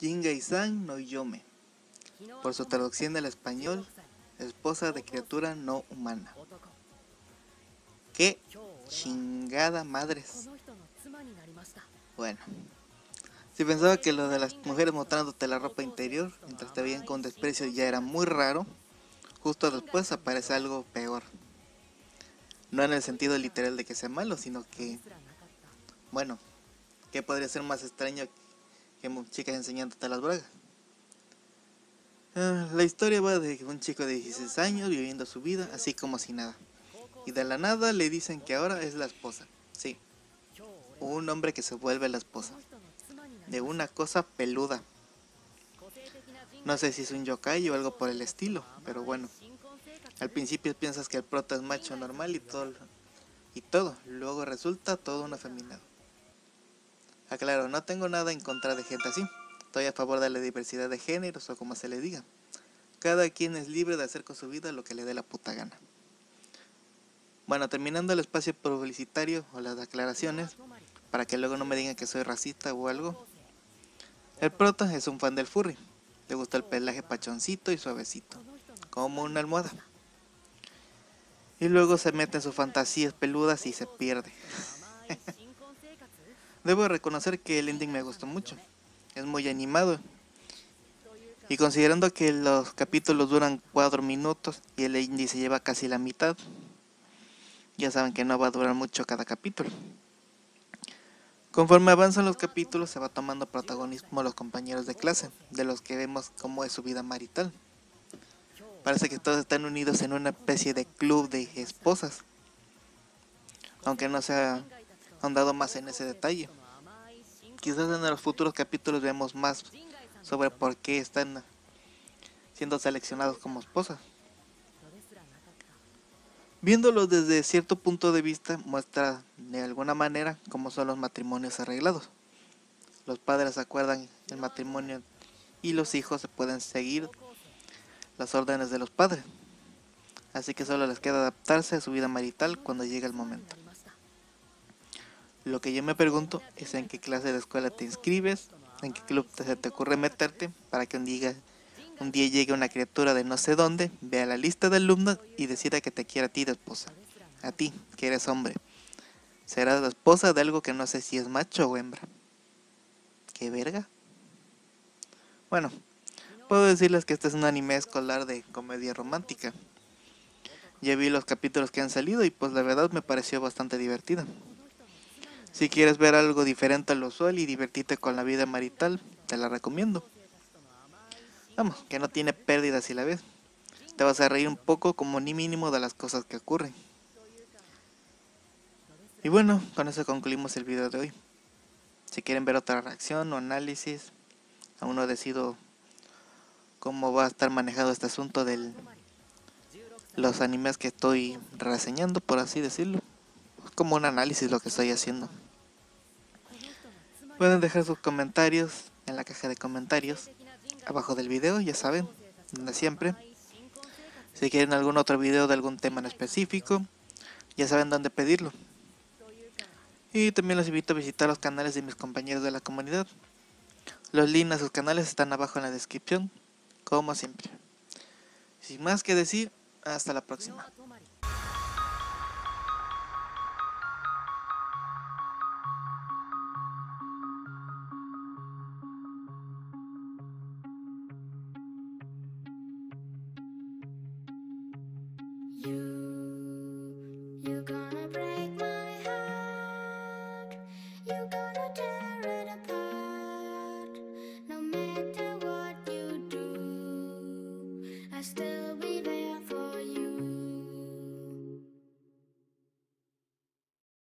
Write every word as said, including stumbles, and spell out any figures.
Jingai-san no Yome, por su traducción al español, esposa de criatura no humana. ¡Qué chingada madres! Bueno, si pensaba que lo de las mujeres mostrándote la ropa interior mientras te veían con desprecio ya era muy raro, justo después aparece algo peor. No en el sentido literal de que sea malo, sino que, bueno, ¿qué podría ser más extraño que chicas enseñándote las bragas? Uh, la historia va de un chico de dieciséis años viviendo su vida así como si nada. Y de la nada le dicen que ahora es la esposa. Sí, un hombre que se vuelve la esposa de una cosa peluda. No sé si es un yokai o algo por el estilo, pero bueno. Al principio piensas que el prota es macho normal y todo, y todo, luego resulta todo un afeminado. Aclaro, no tengo nada en contra de gente así. Estoy a favor de la diversidad de géneros o como se le diga. Cada quien es libre de hacer con su vida lo que le dé la puta gana. Bueno, terminando el espacio publicitario o las declaraciones, para que luego no me digan que soy racista o algo. El prota es un fan del furry. Le gusta el pelaje pachoncito y suavecito, como una almohada. Y luego se mete en sus fantasías peludas y se pierde. Debo reconocer que el ending me gustó mucho. Es muy animado. Y considerando que los capítulos duran cuatro minutos y el ending se lleva casi la mitad, ya saben que no va a durar mucho cada capítulo. Conforme avanzan los capítulos se va tomando protagonismo los compañeros de clase, de los que vemos cómo es su vida marital. Parece que todos están unidos en una especie de club de esposas, aunque no se ha ahondado más en ese detalle. Quizás en los futuros capítulos veamos más sobre por qué están siendo seleccionados como esposas. Viéndolo desde cierto punto de vista, muestra de alguna manera cómo son los matrimonios arreglados. Los padres acuerdan el matrimonio y los hijos se pueden seguir las órdenes de los padres. Así que solo les queda adaptarse a su vida marital cuando llegue el momento. Lo que yo me pregunto es en qué clase de escuela te inscribes, en qué club te, se te ocurre meterte para que un día, un día llegue una criatura de no sé dónde, vea la lista de alumnos y decida que te quiere a ti de esposa. A ti, que eres hombre. Serás la esposa de algo que no sé si es macho o hembra. ¿Qué verga? Bueno, puedo decirles que este es un anime escolar de comedia romántica. Ya vi los capítulos que han salido y pues la verdad me pareció bastante divertida. Si quieres ver algo diferente a lo usual y divertirte con la vida marital, te la recomiendo. Vamos, que no tiene pérdida si la ves. Te vas a reír un poco como ni mínimo de las cosas que ocurren. Y bueno, con eso concluimos el video de hoy. Si quieren ver otra reacción o análisis, aún no decido cómo va a estar manejado este asunto de los animes que estoy reseñando, por así decirlo. Es como un análisis lo que estoy haciendo. Pueden dejar sus comentarios en la caja de comentarios abajo del video, ya saben, donde siempre. Si quieren algún otro video de algún tema en específico, ya saben dónde pedirlo. Y también los invito a visitar los canales de mis compañeros de la comunidad. Los links a sus canales están abajo en la descripción, como siempre. Sin más que decir, hasta la próxima. You, you're gonna break my heart. You're gonna tear it apart. No matter what you do, I still be there.